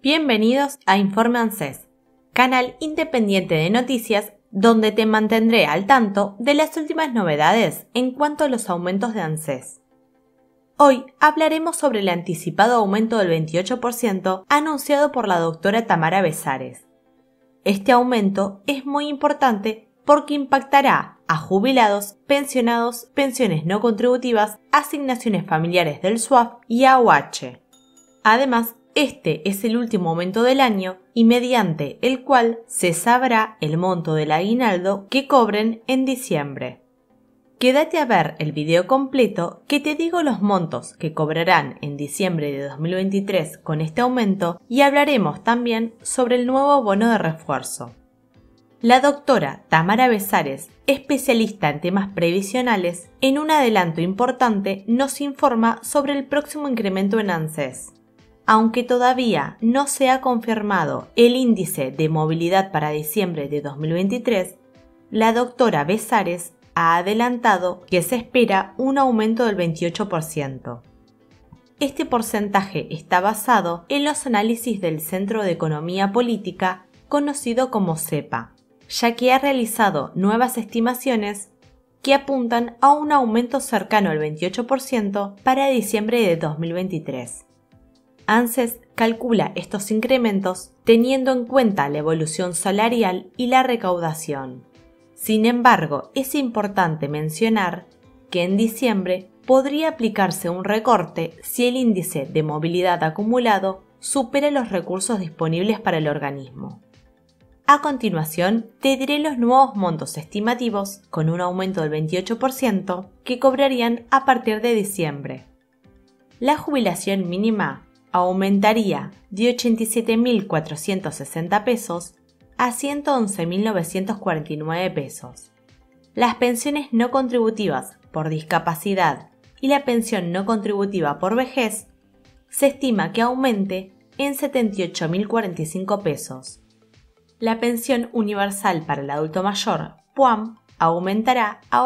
Bienvenidos a Informe ANSES, canal independiente de noticias donde te mantendré al tanto de las últimas novedades en cuanto a los aumentos de ANSES. Hoy hablaremos sobre el anticipado aumento del 28% anunciado por la doctora Tamara Besares. Este aumento es muy importante porque impactará a jubilados, pensionados, pensiones no contributivas, asignaciones familiares del SUAF y AUH. Además, este es el último aumento del año y mediante el cual se sabrá el monto del aguinaldo que cobren en diciembre. Quédate a ver el video completo que te digo los montos que cobrarán en diciembre de 2023 con este aumento y hablaremos también sobre el nuevo bono de refuerzo. La doctora Tamara Besares, especialista en temas previsionales, en un adelanto importante nos informa sobre el próximo incremento en ANSES. Aunque todavía no se ha confirmado el índice de movilidad para diciembre de 2023, la doctora Besares ha adelantado que se espera un aumento del 28%. Este porcentaje está basado en los análisis del Centro de Economía Política, conocido como CEPA, ya que ha realizado nuevas estimaciones que apuntan a un aumento cercano al 28% para diciembre de 2023. ANSES calcula estos incrementos teniendo en cuenta la evolución salarial y la recaudación. Sin embargo, es importante mencionar que en diciembre podría aplicarse un recorte si el índice de movilidad acumulado supera los recursos disponibles para el organismo. A continuación, te diré los nuevos montos estimativos con un aumento del 28% que cobrarían a partir de diciembre. La jubilación mínima aumentaría de 87.460 pesos a 111.949 pesos. Las pensiones no contributivas por discapacidad y la pensión no contributiva por vejez se estima que aumente en 78.045 pesos. La pensión universal para el adulto mayor, PUAM, aumentará a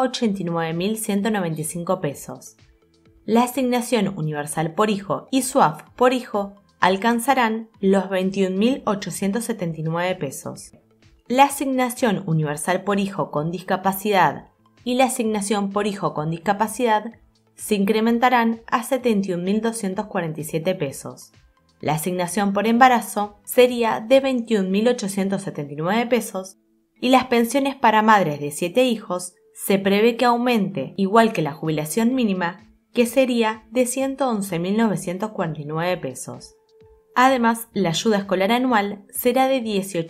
89.195 pesos. La asignación universal por hijo y SUAF por hijo alcanzarán los 21.879 pesos. La asignación universal por hijo con discapacidad y la asignación por hijo con discapacidad se incrementarán a 71.247 pesos. La asignación por embarazo sería de 21.879 pesos y las pensiones para madres de 7 hijos se prevé que aumente igual que la jubilación mínima, que sería de 111.949 pesos. Además, la ayuda escolar anual será de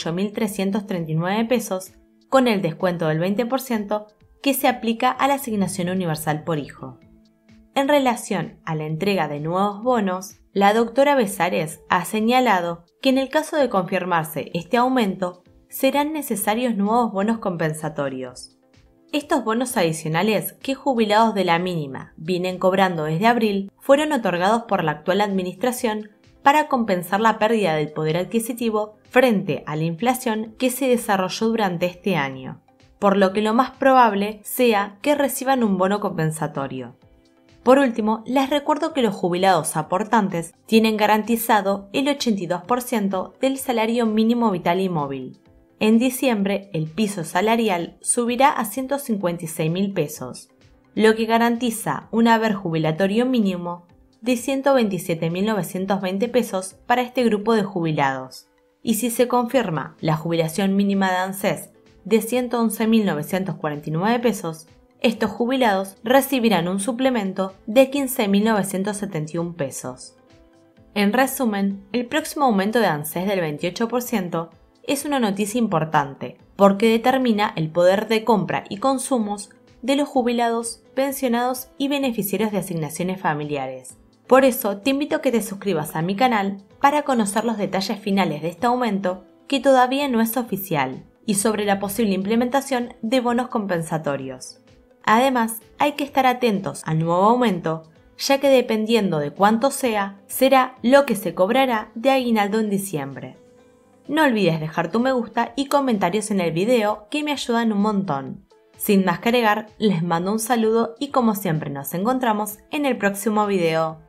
18.339 pesos con el descuento del 20% que se aplica a la asignación universal por hijo. En relación a la entrega de nuevos bonos, la doctora Besares ha señalado que en el caso de confirmarse este aumento, serán necesarios nuevos bonos compensatorios. Estos bonos adicionales que jubilados de la mínima vienen cobrando desde abril fueron otorgados por la actual administración para compensar la pérdida del poder adquisitivo frente a la inflación que se desarrolló durante este año, por lo que lo más probable sea que reciban un bono compensatorio. Por último, les recuerdo que los jubilados aportantes tienen garantizado el 82% del salario mínimo vital y móvil. En diciembre, el piso salarial subirá a 156.000 pesos, lo que garantiza un haber jubilatorio mínimo de 127.920 pesos para este grupo de jubilados. Y si se confirma la jubilación mínima de ANSES de 111.949 pesos, estos jubilados recibirán un suplemento de 15.971 pesos. En resumen, el próximo aumento de ANSES del 28% es una noticia importante porque determina el poder de compra y consumos de los jubilados, pensionados y beneficiarios de asignaciones familiares. Por eso te invito a que te suscribas a mi canal para conocer los detalles finales de este aumento que todavía no es oficial y sobre la posible implementación de bonos compensatorios. Además, hay que estar atentos al nuevo aumento, ya que dependiendo de cuánto sea, será lo que se cobrará de aguinaldo en diciembre. No olvides dejar tu me gusta y comentarios en el video que me ayudan un montón. Sin más que agregar, les mando un saludo y como siempre nos encontramos en el próximo video.